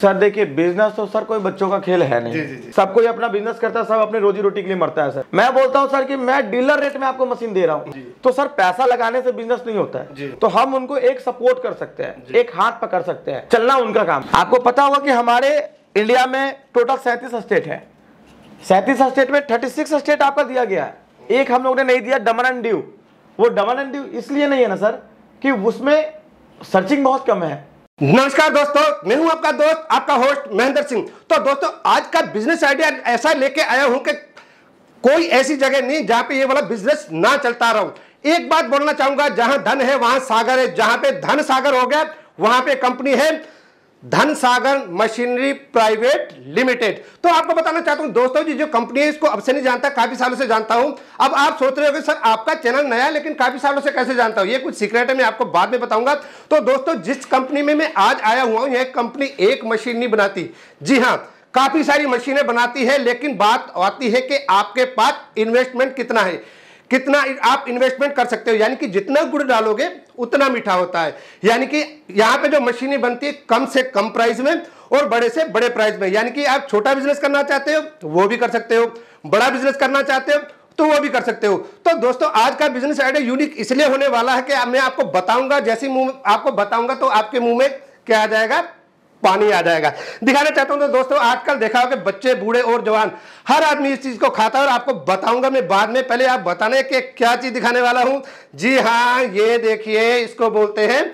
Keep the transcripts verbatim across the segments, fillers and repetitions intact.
Sir देखिए business तो sir कोई बच्चों का खेल है नहीं। जी, जी, जी। सब कोई अपना बिजनेस करता है, सब अपने रोजी रोटी के लिए मरता है सर। मैं बोलता हूँ सर कि मैं डीलर रेट में आपको मशीन दे रहा हूँ, तो सर पैसा लगाने से बिजनेस नहीं होता है। तो हम उनको एक सपोर्ट कर सकते हैं, एक हाथ पकड़ सकते हैं, चलना उनका काम। आपको पता होगा कि हमारे इंडिया में टोटल सैंतीस स्टेट है, सैंतीस स्टेट में थर्टी सिक्स स्टेट आपका दिया गया है, एक हम लोग ने नहीं दिया दमन एंड दीव। वो दमन एंड दीव इसलिए नहीं है ना सर कि उसमें सर्चिंग बहुत कम है। नमस्कार दोस्तों, मैं हूं आपका दोस्त, आपका होस्ट महेंद्र सिंह। तो दोस्तों आज का बिजनेस आइडिया ऐसा लेके आया हूं कि कोई ऐसी जगह नहीं जहां पे ये वाला बिजनेस ना चलता रहा। एक बात बोलना चाहूंगा, जहां धन है वहां सागर है। जहां पे धन सागर हो गया वहां पे कंपनी है Dhan Sagar machinery private limited. तो आपको बताना चाहता हूं दोस्तों जी, जो कंपनी है इसको अब से नहीं जानता, काफी सालों से जानता हूं। अब आप सोच रहे हो कि सर आपका चैनल नया है लेकिन काफी सालों से कैसे जानता हूं, ये कुछ सीक्रेट है, मैं आपको बाद में बताऊंगा। तो दोस्तों जिस कंपनी में मैं आज आया हुआ हूं, यह कंपनी एक मशीन नहीं बनाती, जी हाँ काफी सारी मशीनें बनाती है, लेकिन बात आती है कि आपके पास इन्वेस्टमेंट कितना है, कितना आप इन्वेस्टमेंट कर सकते हो। यानी कि जितना गुड़ डालोगे उतना मीठा होता है। यानी कि यहाँ पे जो मशीनें बनती है कम से कम प्राइस में और बड़े से बड़े प्राइस में। यानी कि आप छोटा बिजनेस करना चाहते हो वो भी कर सकते हो, बड़ा बिजनेस करना चाहते हो तो वो भी कर सकते हो। तो दोस्तों आज का बिजनेस आइडिया यूनिक इसलिए होने वाला है कि मैं आपको बताऊंगा, जैसे मुंह आपको बताऊंगा तो आपके मुंह में क्या आ जाएगा, पानी आ जाएगा। दिखाना चाहता हूं तो दोस्तों आजकल देखा हो कि बच्चे बूढ़े और जवान हर आदमी इस चीज को खाता है और आपको बताऊंगा मैं बाद में। पहले आप बताने कि क्या चीज दिखाने वाला हूं। जी हाँ, ये देखिए, इसको बोलते हैं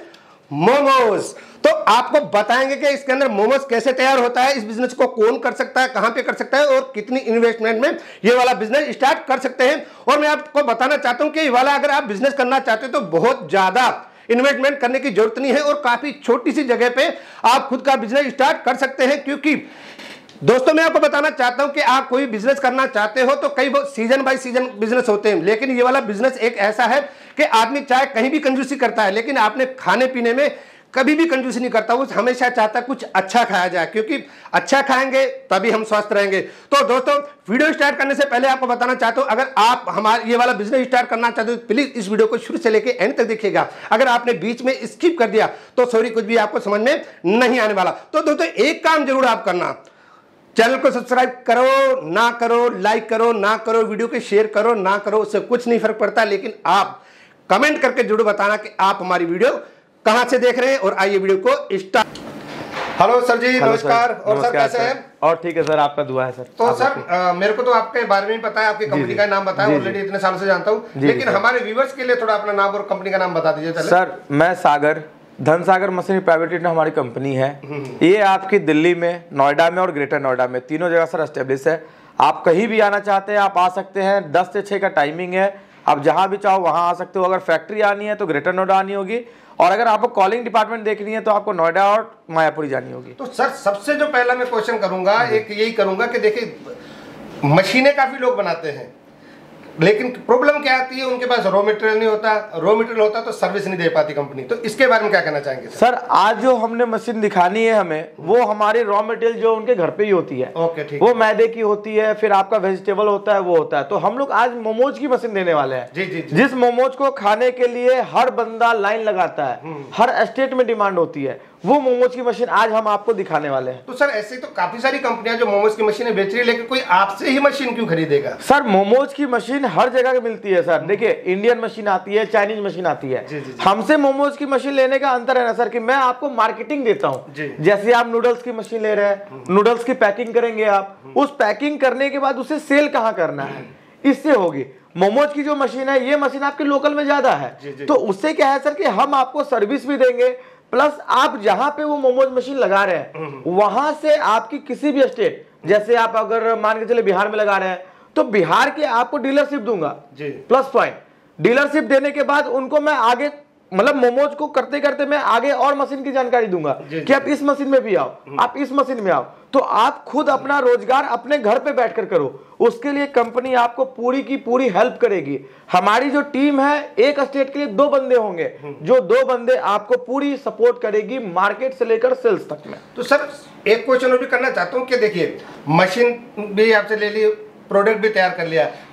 मोमोज। तो आपको बताएंगे कि इसके अंदर मोमोज कैसे तैयार होता है, इस बिजनेस को कौन कर सकता है, कहां पे कर सकता है और कितनी इन्वेस्टमेंट में ये वाला बिजनेस स्टार्ट कर सकते हैं। और मैं आपको बताना चाहता हूं कि ये वाला अगर आप बिजनेस करना चाहते हो तो बहुत ज्यादा इन्वेस्टमेंट करने की जरूरत नहीं है और काफी छोटी सी जगह पे आप खुद का बिजनेस स्टार्ट कर सकते हैं। क्योंकि दोस्तों मैं आपको बताना चाहता हूं कि आप कोई बिजनेस करना चाहते हो तो कई सीजन बाय सीजन बिजनेस होते हैं, लेकिन ये वाला बिजनेस एक ऐसा है कि आदमी चाहे कहीं भी कंजूसी करता है लेकिन आपने खाने पीने में कभी भी कंजूसी नहीं करता, वो हमेशा चाहता है कुछ अच्छा खाया जाए, क्योंकि अच्छा खाएंगे तभी हम स्वस्थ रहेंगे। तो दोस्तों वीडियो स्टार्ट करने से पहले आपको बताना चाहता हूं, अगर आप हमारे ये वाला बिजनेस स्टार्ट करना चाहते हो तो प्लीज इस वीडियो को शुरू से लेकर एंड तक देखिएगा। अगर आपने बीच में स्किप कर दिया तो सॉरी, कुछ भी आपको समझ में नहीं आने वाला। तो दोस्तों एक काम जरूर आप करना, चैनल को सब्सक्राइब करो ना करो, लाइक करो ना करो, वीडियो को शेयर करो ना करो, उससे कुछ नहीं फर्क पड़ता, लेकिन आप कमेंट करके जरूर बताना कि आप हमारी वीडियो कहां से देख रहे हैं। और आइए वीडियो को स्टार्ट। हेलो सर जी, नमस्कार। और सर कैसे हैं? और ठीक है सर, आपका दुआ है सर। तो सर आ, मेरे को तो आपके बारे में पता है, आपकी कंपनी का नाम बताया, ऑलरेडी इतने सालों से जानता हूं, लेकिन हमारे व्यूअर्स के लिए थोड़ा अपना नाम और कंपनी का नाम बता दीजिए। सर मैं Sagar, Dhan Sagar machinery private limited हमारी कंपनी है। ये आपकी दिल्ली में, नोएडा में और ग्रेटर नोएडा में तीनों जगह सर एस्टेब्लिश है। आप कहीं भी आना चाहते हैं आप आ सकते हैं, दस से छः का टाइमिंग है, आप जहां भी चाहो वहां आ सकते हो। अगर फैक्ट्री आनी है तो ग्रेटर नोएडा आनी होगी, और अगर आपको कॉलिंग डिपार्टमेंट देखनी है तो आपको नोएडा और मायापुरी जानी होगी। तो सर सबसे जो पहला मैं क्वेश्चन करूंगा, एक यही करूंगा कि देखिए मशीनें काफी लोग बनाते हैं लेकिन प्रॉब्लम क्या आती है, उनके पास रॉ मटेरियल नहीं होता, रॉ मटेरियल होता तो सर्विस नहीं दे पाती कंपनी। तो इसके बारे में क्या कहना चाहेंगे सर? सर आज जो हमने मशीन दिखानी है हमें, वो हमारी रॉ मटेरियल जो उनके घर पे ही होती है। ओके ठीक, वो मैदे की होती है, फिर आपका वेजिटेबल होता है, वो होता है। तो हम लोग आज मोमोज की मशीन देने वाले हैं। जी, जी, जी। जिस मोमोज को खाने के लिए हर बंदा लाइन लगाता है, हर स्टेट में डिमांड होती है, वो मोमोज की मशीन आज हम आपको दिखाने वाले हैं। तो सर ऐसे तो काफी सारी कंपनियां जो मोमोज की मशीनें बेच रही है, लेकिन कोई आपसे ही मशीन क्यों खरीदेगा? सर मोमोज की मशीन हर जगह मिलती है सर। देखिए इंडियन मशीन आती है, चाइनीज मशीन आती है। जी, जी, जी। हमसे मोमोज की मशीन लेने का अंतर है ना सर कि मैं आपको मार्केटिंग देता हूँ। जैसे आप नूडल्स की मशीन ले रहे हैं, नूडल्स की पैकिंग करेंगे आप, उस पैकिंग करने के बाद उसे सेल कहाँ करना है, इससे होगी। मोमोज की जो मशीन है, ये मशीन आपके लोकल में ज्यादा है, तो उससे क्या है सर कि हम आपको सर्विस भी देंगे, प्लस आप जहां पे वो मोमोज मशीन लगा रहे हैं वहां से आपकी किसी भी स्टेट, जैसे आप अगर मान के चले बिहार में लगा रहे हैं तो बिहार के आपको डीलरशिप दूंगा, प्लस पॉइंट। डीलरशिप देने के बाद उनको मैं आगे मतलब मोमोज को करते करते मैं आगे और मशीन की जानकारी दूंगा कि आप इस मशीन में भी आओ, आप इस मशीन में आओ, तो आप खुद अपना रोजगार अपने घर पे बैठकर करो। उसके लिए कंपनी आपको पूरी की पूरी हेल्प करेगी। हमारी जो टीम है, एक स्टेट के लिए दो बंदे होंगे, जो दो बंदे आपको पूरी सपोर्ट करेगी मार्केट से लेकर सेल्स तक में। तो सर एक क्वेश्चन और भी करना चाहता हूँ कि देखिए मशीन भी आपसे ले ली, प्रोडक्ट भी तैयार कर लिया,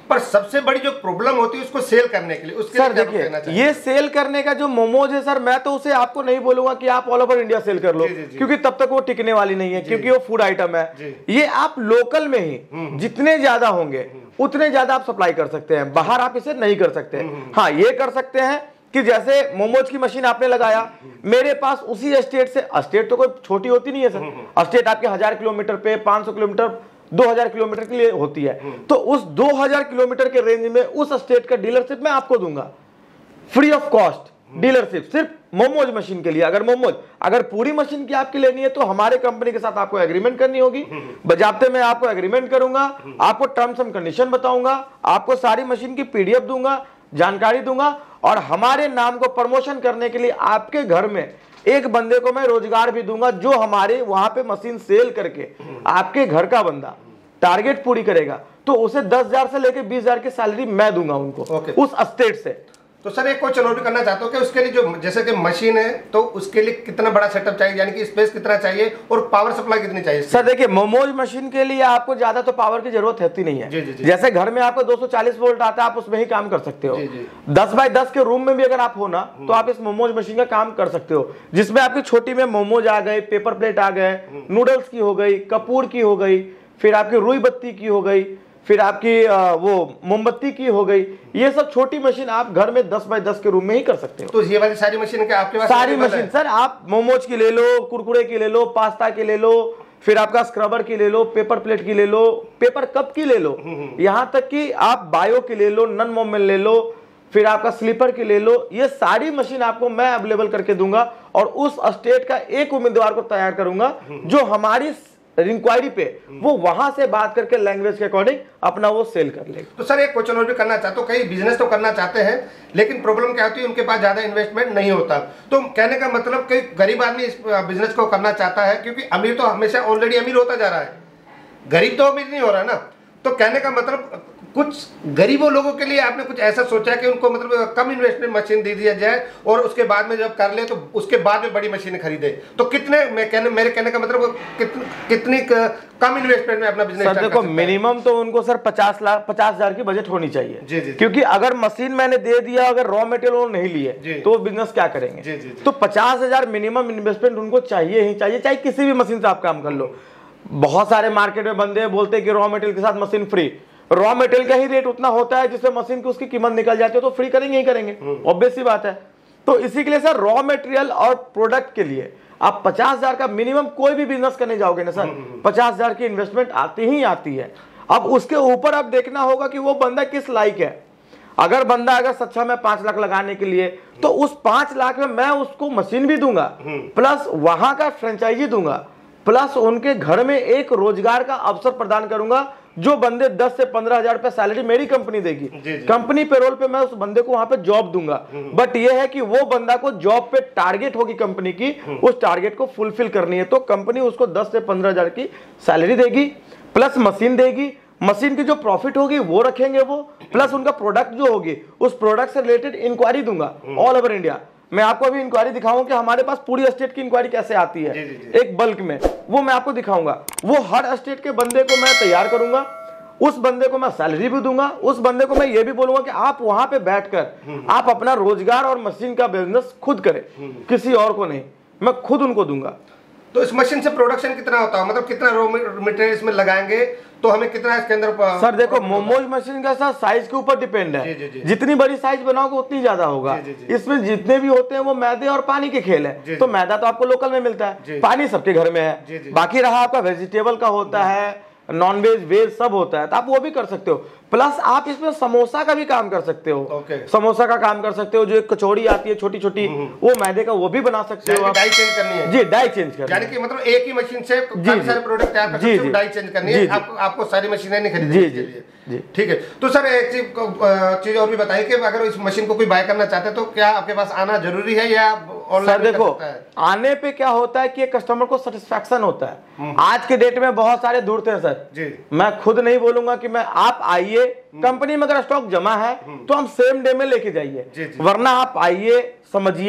पर सबसे बड़ी जो प्रॉब्लम होती है उसको सेल करने के लिए, उसके सर देखिए ये सेल करने का जो मोमोज है सर, मैं तो उसे आपको नहीं बोलूंगा कि आप ऑल ओवर इंडिया सेल कर लो, क्योंकि तब तक वो टिकने वाली नहीं है, क्योंकि वो फूड आइटम है। ये आप लोकल में ही जितने ज्यादा होंगे उतने ज्यादा आप सप्लाई कर सकते हैं, बाहर आप इसे नहीं कर सकते। हाँ ये कर सकते हैं कि जैसे मोमोज की मशीन आपने लगाया, मेरे पास उसी स्टेट से, स्टेट तो कोई छोटी होती नहीं है सर, स्टेट आपके हजार किलोमीटर पे, पांच सौ किलोमीटर, दो हज़ार किलोमीटर के लिए होती है, तो उस दो हज़ार किलोमीटर के रेंज में उस स्टेट का डीलरशिप मैं आपको दूंगा फ्री ऑफ कॉस्ट, डीलरशिप सिर्फ मोमोज मशीन के लिए। अगर मोमोज अगर पूरी मशीन की आपकी लेनी है तो हमारे कंपनी के साथ आपको एग्रीमेंट करनी होगी, बजाते मैं आपको एग्रीमेंट करूंगा, आपको टर्म्स एंड कंडीशन बताऊंगा, आपको सारी मशीन की पीडीएफ दूंगा, जानकारी दूंगा, और हमारे नाम को प्रमोशन करने के लिए आपके घर में एक बंदे को मैं रोजगार भी दूंगा, जो हमारे वहां पे मशीन सेल करके आपके घर का बंदा टारगेट पूरी करेगा तो उसे दस हजार से लेकर बीस हजार की सैलरी मैं दूंगा उनको okay. उस स्टेट से। तो सर एक क्वेश्चन और भी करना चाहता हूँ कि उसके लिए जो जैसे कि मशीन है तो उसके लिए कितना बड़ा सेटअप चाहिए, यानी कि स्पेस कितना चाहिए और पावर सप्लाई कितनी चाहिए? सर देखिए मोमोज मशीन के लिए आपको ज्यादा तो पावर की जरूरत होती नहीं है। जी, जी, जी। जैसे घर में आपको दो सौ चालीस वोल्ट आता है, आप उसमें ही काम कर सकते हो। जी, जी। दस बाय दस के रूम में भी अगर आप हो ना तो आप इस मोमोज मशीन का काम कर सकते हो, जिसमें आपकी छोटी में मोमोज आ गए, पेपर प्लेट आ गए, नूडल्स की हो गई, कपूर की हो गई, फिर आपकी रुई बत्ती की हो गई, फिर आपकी वो मोमबत्ती की हो गई, ये सब छोटी मशीन आप घर में दस बाय दस के रूम में ही कर सकते हो। तो ये वाली सारी मशीन क्या आपके पास? सारी मशीन सर, आप मोमोज की ले लो, कुरकुरे की ले लो, पास्ता की ले लो, फिर आपका स्क्रबर की ले लो, पेपर प्लेट की ले लो, पेपर कप की ले लो, यहाँ तक कि आप बायो की ले लो, नन मोमेंट ले लो, फिर आपका स्लीपर की ले लो, ये सारी मशीन आपको मैं अवेलेबल करके दूंगा और उस स्टेट का एक उम्मीदवार को तैयार करूंगा जो हमारी इंक्वायरी पे वो वहां से बात करके लैंग्वेज के अकॉर्डिंग अपना वो सेल कर लेगा। तो सर एक क्वेश्चन और भी करना चाहता हूँ, कई बिजनेस तो करना चाहते हैं लेकिन प्रॉब्लम क्या होती है, उनके पास ज्यादा इन्वेस्टमेंट नहीं होता। तो कहने का मतलब कि गरीब आदमी इस बिजनेस को करना चाहता है, क्योंकि अमीर तो हमेशा ऑलरेडी अमीर होता जा रहा है, गरीब तो अमीर नहीं हो रहा ना। तो कहने का मतलब कुछ गरीबों लोगों के लिए आपने कुछ ऐसा सोचा कि उनको मतलब कम इन्वेस्टमेंट मशीन दे दिया जाए और उसके बाद में जब कर ले तो उसके बाद में बड़ी मशीन खरीदे, तो कितने मैं कहने मेरे कहने का मतलब कितनी कितनी कम इन्वेस्टमेंट में अपना बिजनेस स्टार्ट कर सकते हैं? देखो मिनिमम तो उनको सर पचास लाख पचास हजार की बजट होनी चाहिए। जी, जी, क्योंकि अगर मशीन मैंने दे दिया, अगर रॉ मटेरियल वो नहीं लिए तो बिजनेस क्या करेंगे? जी, जी, जी। तो पचास हजार मिनिमम इन्वेस्टमेंट उनको चाहिए ही चाहिए, चाहे किसी भी मशीन से आप काम कर लो। बहुत सारे मार्केट में बंदे बोलते हैं कि रॉ मटेरियल के साथ मशीन फ्री, रॉ मटेरियल का ही रेट उतना होता है जिससे मशीन की उसकी कीमत निकल जाती है, तो फ्री करेंगे ही करेंगे, ऑब्वियस सी बात है। तो इसी के लिए सर रॉ मटेरियल और प्रोडक्ट के लिए आप पचास हजार का मिनिमम कोई भी बिजनेस करने जाओगे ना सर, पचास हजार की इन्वेस्टमेंट आती ही आती है। अब उसके ऊपर अब देखना होगा कि वो बंदा किस लायक है। अगर बंदा अगर सक्षम है पांच लाख लगाने के लिए, तो उस पांच लाख में मैं उसको मशीन भी दूंगा, प्लस वहां का फ्रेंचाइजी दूंगा, प्लस उनके घर में एक रोजगार का अवसर प्रदान करूंगा। जो बंदे दस से पंद्रह हजार रुपए सैलरी मेरी कंपनी देगी, कंपनी पेरोल पे मैं उस बंदे को वहां पे जॉब दूंगा। बट ये है कि वो बंदा को जॉब पे टारगेट होगी कंपनी की, उस टारगेट को फुलफिल करनी है, तो कंपनी उसको दस से पंद्रह हजार की सैलरी देगी, प्लस मशीन देगी, मशीन की जो प्रॉफिट होगी वो रखेंगे वो, प्लस उनका प्रोडक्ट जो होगी उस प्रोडक्ट से रिलेटेड इंक्वायरी दूंगा ऑल ओवर इंडिया। मैं आपको अभी इंक्वायरी दिखाऊंगा कि हमारे पास पूरी स्टेट की इंक्वायरी कैसे आती है, जी, जी, जी। एक बल्क में, वो मैं आपको दिखाऊंगा। वो हर स्टेट के बंदे को मैं तैयार करूंगा, उस बंदे को मैं सैलरी भी दूंगा, उस बंदे को मैं ये भी बोलूंगा कि आप वहां पे बैठकर आप अपना रोजगार और मशीन का बिजनेस खुद करें, किसी और को नहीं, मैं खुद उनको दूंगा। तो इस मशीन से प्रोडक्शन कितना होता है, मतलब कितना रॉ मटेरियल इसमें लगाएंगे तो हमें कितना इसके अंदर? सर देखो मोमोज मशीन का सर साइज के ऊपर डिपेंड है, जी, जी, जी। जितनी बड़ी साइज बनाओगे उतनी ज्यादा होगा। जी, जी, जी। इसमें जितने भी होते हैं वो मैदे और पानी के खेल है, जी, तो मैदा तो आपको लोकल में मिलता है, जी, पानी सबके घर में है, जी, जी। बाकी रहा आपका वेजिटेबल का होता है, नॉन वेज वेज सब होता है, तो आप वो भी कर सकते हो। प्लस आप इसमें समोसा का भी काम कर सकते हो, okay. समोसा का काम कर सकते हो, जो एक कचौड़ी आती है छोटी छोटी, वो मैदे का, वो भी बना सकते हो। डाई चेंज करनी है? जी डाई चेंज करनी है, यानी कि मतलब एक ही मशीन से काफी सारे प्रोडक्ट तैयार कर सकते हो, डाई चेंज करनी है, आपको आपको सारी मशीनें नहीं खरीदनी है। जी ठीक है। तो सर एक चीज चीज और भी बताइए कि अगर इस मशीन को कोई बाय करना चाहते हैं तो क्या आपके पास आना जरूरी है या ऑनलाइन? देखो आने पे क्या होता है कि कस्टमर को सेटिस्फेक्शन होता है। आज के डेट में बहुत सारे ढूंढते हैं सर जी, मैं खुद नहीं बोलूंगा कि मैं, आप आइए कंपनी में, अगर स्टॉक जमा है तो हम सेम डे में लेके जाइए, वरना आप आइए, समझिए,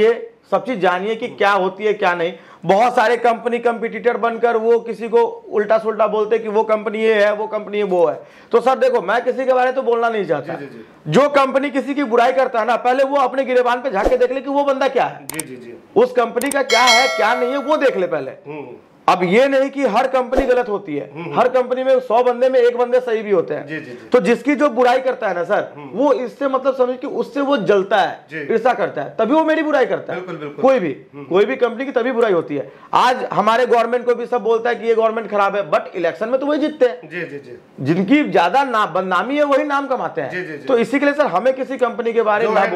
सब चीज जानिए कि क्या होती है क्या नहीं। बहुत सारे कंपनी कंपटीटर बनकर वो किसी को उल्टा सुल्टा बोलते हैं कि वो कंपनी ये है, वो कंपनी वो है। तो सर देखो, मैं किसी के बारे में तो बोलना नहीं चाहता। जी, जी, जी। जो कंपनी किसी की बुराई करता है ना, पहले वो अपने गिरेबान पे झांक के देख ले कि वो बंदा क्या है। जी, जी, जी। उस कंपनी का क्या है क्या नहीं है वो देख ले पहले। अब ये नहीं कि हर कंपनी गलत होती है, हर कंपनी में सौ बंदे में एक बंदे सही भी होते हैं। जी, जी, जी। तो जिसकी जो बुराई करता है ना सर, वो इससे मतलब समझ कि उससे वो जलता है, ईर्ष्या करता है, तभी वो मेरी बुराई करता है। बिल्कुल, बिल्कुल। कोई भी कोई भी कंपनी की तभी बुराई होती है। आज हमारे गवर्नमेंट को भी सब बोलता है कि ये गवर्नमेंट खराब है, बट इलेक्शन में तो वही जीतते हैं। जी, जी, जी। जिनकी ज्यादा ना बदनामी है वही नाम कमाते हैं। जी, जी, जी। तो इसी के लिए सर हमें किसी कंपनी के बारे में ना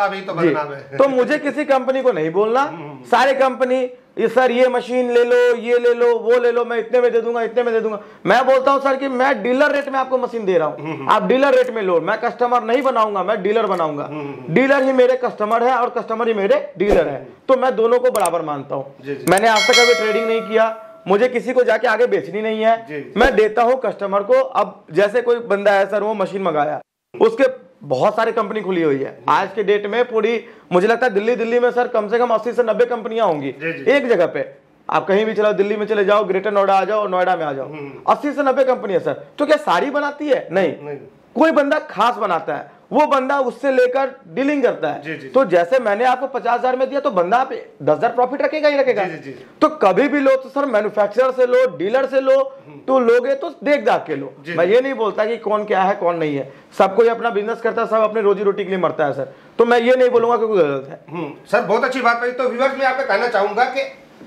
बोलना, तो मुझे किसी कंपनी को नहीं बोलना। सारे कंपनी ये सर ये मशीन ले लो, ये ले लो, वो ले लो, मैं इतने में दे दूंगा, इतने में दे दूंगा। मैं बोलता हूं सर कि मैं डीलर रेट में आपको मशीन दे रहा हूं, आप डीलर रेट में लो। मैं कस्टमर नहीं बनाऊंगा, मैं डीलर बनाऊंगा। डीलर ही मेरे कस्टमर है और कस्टमर ही मेरे डीलर है, तो मैं दोनों को बराबर मानता हूं। मैंने आज तक कभी ट्रेडिंग नहीं किया, मुझे किसी को जाके आगे बेचनी नहीं है, मैं देता हूं कस्टमर को। अब जैसे कोई बंदा है सर, वो मशीन मंगाया, उसके बहुत सारी कंपनी खुली हुई है आज के डेट में। पूरी मुझे लगता है दिल्ली दिल्ली में सर कम से कम अस्सी से नब्बे कंपनियां होंगी एक जगह पे। आप कहीं भी चलाओ, दिल्ली में चले जाओ, ग्रेटर नोएडा आ जाओ, नोएडा में आ जाओ, अस्सी से नब्बे कंपनियां सर। तो क्या सारी बनाती है? नहीं, नहीं। कोई बंदा खास बनाता है, वो बंदा उससे लेकर डीलिंग करता है। जी, जी, तो जैसे मैंने आपको पचास हजार में दिया, तो बंदा आप दस हजार प्रॉफिट रखेगा ही रखेगा। जी, जी, जी। तो कभी भी लो तो सर मैन्युफैक्चरर से लो, डीलर से लो, तो लोगे तो देख दाख के लो। मैं ये नहीं बोलता कि कौन क्या है कौन नहीं है, सब कोई अपना बिजनेस करता है, सब अपनी रोजी रोटी के लिए मरता है सर। तो मैं ये नहीं बोलूंगा कि कोई गलत है। सर बहुत अच्छी बात कही। तो व्यूअर्स मैं आपको कहना चाहूंगा कि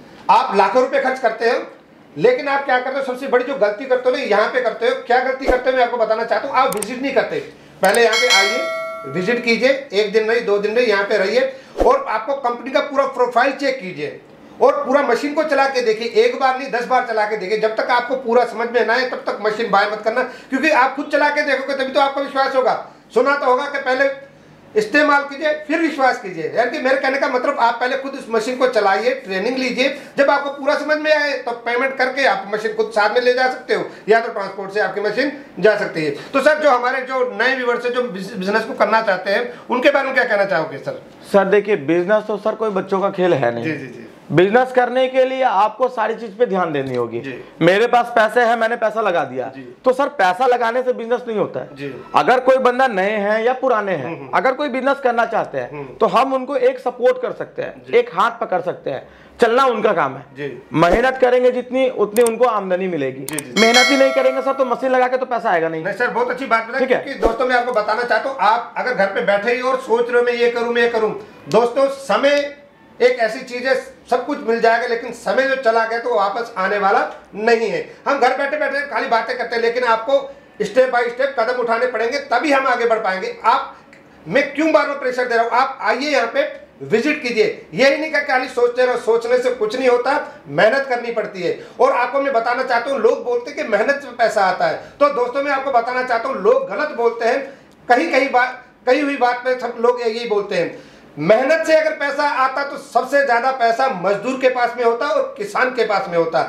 आप लाखों रुपए खर्च करते हो, लेकिन आप क्या करते हो, सबसे बड़ी जो गलती करते हो ना, यहाँ पे करते हो। क्या गलती करते हो मैं आपको बताना चाहता हूँ। आप विजिट नहीं करते, पहले यहाँ पे आइए, विजिट कीजिए, एक दिन रहिए, दो दिन रहिए, यहाँ पे रहिए, और आपको कंपनी का पूरा प्रोफाइल चेक कीजिए और पूरा मशीन को चला के देखिए। एक बार नहीं, दस बार चला के देखिए। जब तक आपको पूरा समझ में ना आए तब तक मशीन बाय मत करना, क्योंकि आप खुद चला के देखोगे तभी तो आपको विश्वास होगा। सुना तो होगा कि पहले इस्तेमाल कीजिए फिर विश्वास कीजिए। यानी कि मेरे कहने का मतलब, आप पहले खुद इस मशीन को चलाइए, ट्रेनिंग लीजिए, जब आपको पूरा समझ में आए तो पेमेंट करके आप मशीन खुद साथ में ले जा सकते हो, या तो ट्रांसपोर्ट से आपकी मशीन जा सकती है। तो सर जो हमारे जो नए व्यूअर्स हैं जो बिजनेस को करना चाहते हैं, उनके बारे में क्या कहना चाहोगे सर? सर देखिए, बिजनेस तो सर कोई बच्चों का खेल है नहीं। जी, जी, जी। बिजनेस करने के लिए आपको सारी चीज पे ध्यान देनी होगी। मेरे पास पैसे हैं, मैंने पैसा लगा दिया, तो सर पैसा लगाने से बिजनेस नहीं होता है। अगर कोई बंदा नए हैं या पुराने हैं, अगर कोई बिजनेस करना चाहते हैं, तो हम उनको एक सपोर्ट कर सकते हैं, एक हाथ पकड़ सकते हैं, चलना उनका काम है। मेहनत करेंगे जितनी, उतनी उनको आमदनी मिलेगी। मेहनत ही नहीं करेंगे सर तो मशीन लगा के तो पैसा आएगा नहीं। नहीं सर, बहुत अच्छी बात है। क्योंकि दोस्तों मैं आपको बताना चाहता हूँ, आप अगर घर पे बैठे ही और सोच रहे हो मैं ये करूं मैं ये करूं, दोस्तों समय एक ऐसी चीज है, सब कुछ मिल जाएगा, लेकिन समय जो चला गया तो वापस आने वाला नहीं है। हम घर बैठे बैठे खाली बातें करते हैं, लेकिन आपको स्टेप बाय स्टेप कदम उठाने पड़ेंगे, तभी हम आगे बढ़ पाएंगे। आप, मैं क्यों बार बार प्रेशर दे रहा हूं, आप आइए यहाँ पे विजिट कीजिए। यही नहीं कि खाली सोचते रहो, सोचने से कुछ नहीं होता, मेहनत करनी पड़ती है। और आपको मैं बताना चाहता हूँ, लोग बोलते हैं कि मेहनत से पैसा आता है, तो दोस्तों मैं आपको बताना चाहता हूँ, लोग गलत बोलते हैं। कहीं कहीं बात कही हुई बात पे सब लोग यही बोलते हैं, मेहनत से अगर पैसा आता तो सबसे ज्यादा पैसा मजदूर के पास में होता और किसान के पास में होता।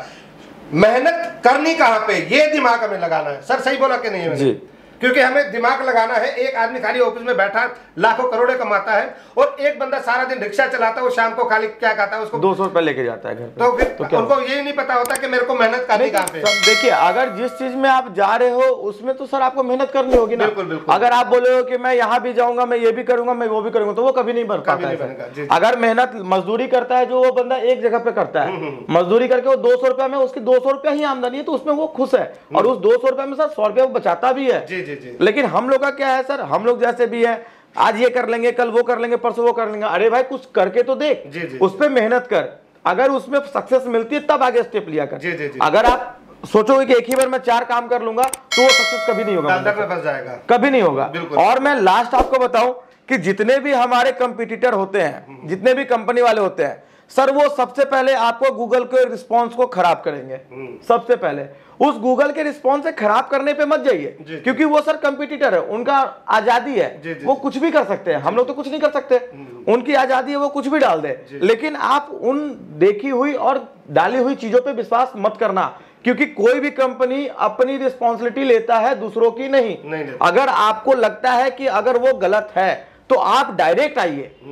मेहनत करनी कहाँ पे, ये दिमाग हमें लगाना है। सर सही बोला कि नहीं है? जी। क्योंकि हमें दिमाग लगाना है। एक आदमी खाली ऑफिस में बैठा लाखों करोड़ों कमाता है, और एक बंदा सारा दिन रिक्शा चलाता है, वो शाम को खाली क्या कहता है, उसको दो सौ रुपए लेके जाता है घर पे। तो फिर तो उनको ये नहीं पता होता कि मेरे को मेहनत करनी कहाँ पे। देखिए, अगर जिस चीज में आप जा रहे हो उसमें तो सर आपको मेहनत करनी होगी ना। बिल्कुल, बिल्कुल। अगर आप बोले हो कि मैं यहाँ भी जाऊंगा, मैं ये भी करूंगा, मैं वो भी करूंगा, तो वो कभी नहीं बन पाता है। अगर मेहनत मजदूरी करता है जो वो बंदा एक जगह पे करता है, मजदूरी करके वो दो सौ रुपया में, उसकी दो सौ रुपया ही आमदनी है, तो उसमें वो खुश है, और उस दो सौ रुपया में सर सौ रुपया वो बचाता भी है। लेकिन हम लोग का क्या है सर, हम लोग जैसे भी है, आज ये कर लेंगे, कल वो कर लेंगे, परसों वो कर लेंगे। अरे भाई कुछ करके तो देख, जी, जी, उस पे मेहनत कर, अगर उसमें सक्सेस मिलती है तब आगे स्टेप लिया कर। जी, जी, जी। अगर आप सोचोगे कि एक ही बार मैं चार काम कर लूंगा, तो वो सक्सेस कभी नहीं होगा, अंदर में फंस जाएगा, कभी नहीं होगा। और मैं लास्ट आपको बताऊं कि जितने भी हमारे कंपटीटर होते हैं, जितने भी कंपनी वाले होते हैं सर, वो सबसे पहले आपको गूगल के रिस्पॉन्स को खराब करेंगे। सबसे पहले उस गूगल के रिस्पॉन्स से खराब करने पे मत जाइए, क्योंकि वो सर कंपटीटर है, उनका आजादी है, जी, जी, वो कुछ भी कर सकते हैं, हम लोग तो कुछ नहीं कर सकते, उनकी आजादी है, वो कुछ भी डाल दे। लेकिन आप उन देखी हुई और डाली हुई चीजों पे विश्वास मत करना, क्योंकि कोई भी कंपनी अपनी रिस्पॉन्सिबिलिटी लेता है, दूसरों की नहीं। अगर आपको लगता है कि अगर वो गलत है तो आप डायरेक्ट आइए,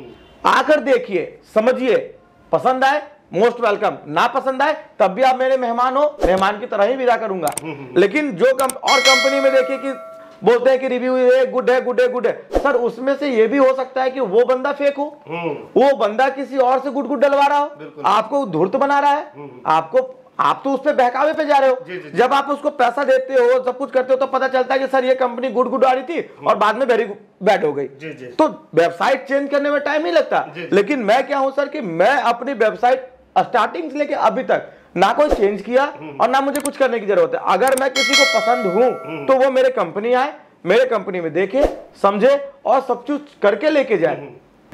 आकर देखिए, समझिए, पसंद आए मोस्ट वेलकम, ना पसंद आए तब भी आप मेरे मेहमान हो, मेहमान की तरह ही विदा करूंगा। लेकिन जो कम, और कंपनी में देखिए कि बोलते हैं कि रिव्यू है गुड है गुड है गुड है, सर उसमें से ये भी हो सकता है कि वो बंदा फेक हो, वो बंदा किसी और से गुड गुड डलवा रहा हो, आपको धूर्त बना रहा है, आपको, आप तो उस पे बहकावे पे जा रहे हो। जी, जी, जब आप उसको पैसा देते हो, सब कुछ करते हो, तो पता चलता है कि सर ये कंपनी गुड गुड आ रही थी और बाद में वेरी बैड हो गई। जी, जी। तो वेबसाइट चेंज करने में टाइम नहीं लगता। जी, जी। लेकिन मैं क्या हूं सर कि मैं अपनी वेबसाइट स्टार्टिंग से लेके अभी तक ना कोई चेंज किया और ना मुझे कुछ करने की जरूरत है। अगर मैं किसी को पसंद हूं तो वो मेरे कंपनी आए, मेरे कंपनी में देखे, समझे और सब कुछ करके लेके जाए।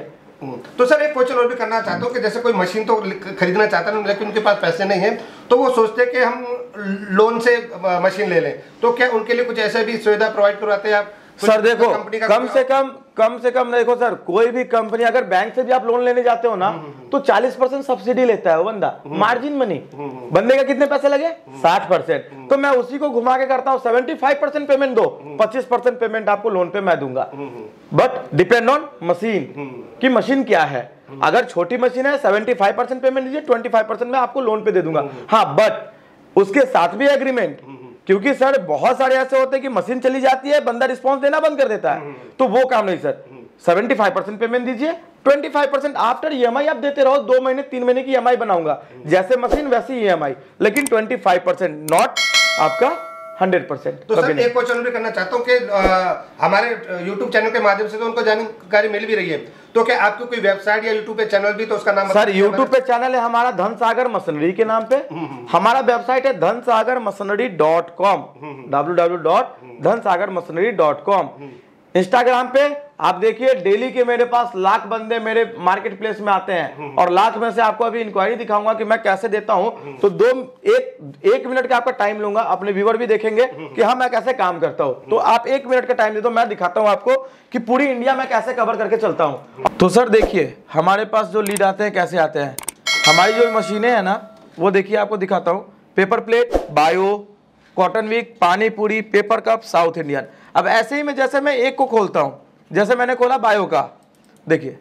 तो सर एक क्वेश्चन और भी करना चाहता हूँ कि जैसे कोई मशीन तो खरीदना चाहता है लेकिन उनके पास पैसे नहीं है, तो वो सोचते हैं कि हम लोन से मशीन ले लें, तो क्या उनके लिए कुछ ऐसे भी सुविधा प्रोवाइड करवाते हैं आप? सर देखो, कम से कम कम से कम देखो सर, कोई भी कंपनी अगर बैंक से भी आप लोन लेने जाते हो ना तो चालीस परसेंट सब्सिडी लेता है वो बंदा, मार्जिन मनी। बंदे का कितने पैसे लगे? साठ परसेंट। तो मैं उसी को घुमा के करता हूँ, सेवेंटी फाइव परसेंट पेमेंट दो, पच्चीस परसेंट पेमेंट आपको लोन पे मैं दूंगा। बट डिपेंड ऑन मशीन की, मशीन क्या है। अगर छोटी मशीन है सेवेंटी फाइव परसेंट पेमेंट दीजिए, ट्वेंटी फाइव परसेंट मैं आपको लोन पे दे दूंगा। हाँ, बट उसके साथ भी एग्रीमेंट, क्योंकि सर बहुत सारे ऐसे होते हैं कि मशीन चली जाती है, बंदा रिस्पांस देना बंद कर देता है, तो वो काम नहीं sir. Seventy five percent payment दीजिए, twenty five percent after EMI आप देते रहो, दो महीने तीन महीने की ईएमआई बनाऊंगा, जैसे मशीन वैसी ईएमआई, लेकिन ट्वेंटी फाइव परसेंट नॉट आपका हंड्रेड परसेंट। तो सर एक क्वेश्चन भी करना चाहता हूँ कि हमारे यूट्यूब चैनल के माध्यम से तो उनको जानकारी मिल भी रही है, तो क्या आपको कोई वेबसाइट या यूट्यूब पे चैनल भी, तो उसका नाम? सर यूट्यूब पे चैनल है हमारा धन सागर मशीनरी के नाम पे, हमारा वेबसाइट है Dhan Sagar machinery dot com, W W W dot Dhan Sagar machinery dot com. Instagram पे आप देखिए, डेली के मेरे पास लाख बंदे मेरे मार्केट प्लेस में आते हैं और लाख में से आपको अभी इंक्वायरी दिखाऊंगा कि मैं कैसे देता हूं, तो दो एक एक मिनट का आपका टाइम लूंगा, अपने व्यूअर भी देखेंगे कि हाँ मैं कैसे काम करता हूं, तो आप एक मिनट का टाइम दे दो, मैं दिखाता हूं आपको कि पूरी इंडिया में कैसे कवर करके चलता हूं। तो सर देखिए, हमारे पास जो लीड आते हैं कैसे आते हैं, हमारी जो मशीनें हैं ना वो देखिए आपको दिखाता हूँ, paper plate, bio, cotton wick, pani puri, paper cup, south Indian. अब ऐसे ही मैं, जैसे मैं एक को खोलता हूं, जैसे मैंने खोला बायो का, देखिए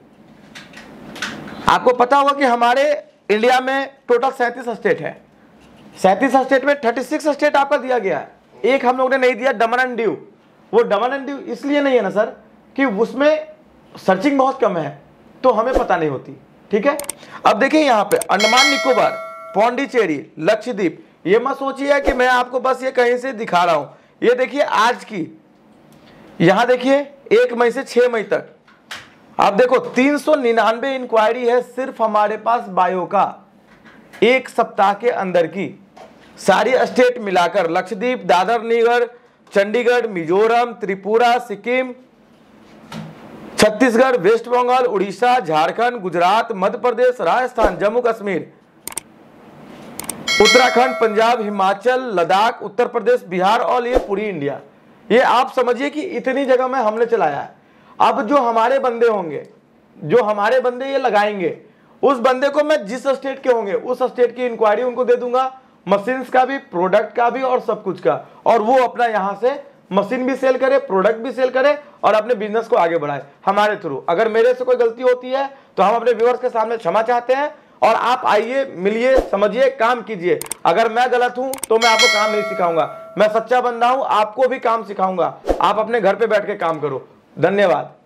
आपको पता होगा कि हमारे इंडिया में टोटल सैंतीस स्टेट है, सैंतीस स्टेट में छत्तीस स्टेट आपका दिया गया है, एक हम लोग ने नहीं दिया, दमन एंड दीव। वो दमन एंड दीव इसलिए नहीं है ना सर कि उसमें सर्चिंग बहुत कम है, तो हमें पता नहीं होती। ठीक है, अब देखिए यहाँ पे अंडमान निकोबार, पौंडीचेरी, लक्षद्वीप, ये मत सोचिए कि मैं आपको बस ये कहीं से दिखा रहा हूं, ये देखिए आज की, यहां देखिए एक मई से छह मई तक आप देखो तीन सौ निन्यानवे इंक्वायरी है सिर्फ हमारे पास बायो का, एक सप्ताह के अंदर की, सारी स्टेट मिलाकर, लक्षद्वीप, दादर नगर, चंडीगढ़, मिजोरम, त्रिपुरा, सिक्किम, छत्तीसगढ़, वेस्ट बंगाल, उड़ीसा, झारखंड, गुजरात, मध्य प्रदेश, राजस्थान, जम्मू कश्मीर, उत्तराखंड, पंजाब, हिमाचल, लद्दाख, उत्तर प्रदेश, बिहार और ये पूरी इंडिया। ये आप समझिए कि इतनी जगह में हमने चलाया है। अब जो हमारे बंदे होंगे, जो हमारे बंदे ये लगाएंगे, उस बंदे को मैं जिस स्टेट के होंगे उस स्टेट की इंक्वायरी उनको दे दूंगा, मशीन्स का भी, प्रोडक्ट का भी और सब कुछ का, और वो अपना यहां से मशीन भी सेल करे, प्रोडक्ट भी सेल करे और अपने बिजनेस को आगे बढ़ाए हमारे थ्रू। अगर मेरे से कोई गलती होती है तो हम अपने व्यूअर्स के सामने क्षमा चाहते हैं, और आप आइए, मिलिए, समझिए, काम कीजिए। अगर मैं गलत हूं तो मैं आपको काम नहीं सिखाऊंगा, मैं सच्चा बंदा हूं, आपको भी काम सिखाऊंगा। आप अपने घर पे बैठ के काम करो। धन्यवाद।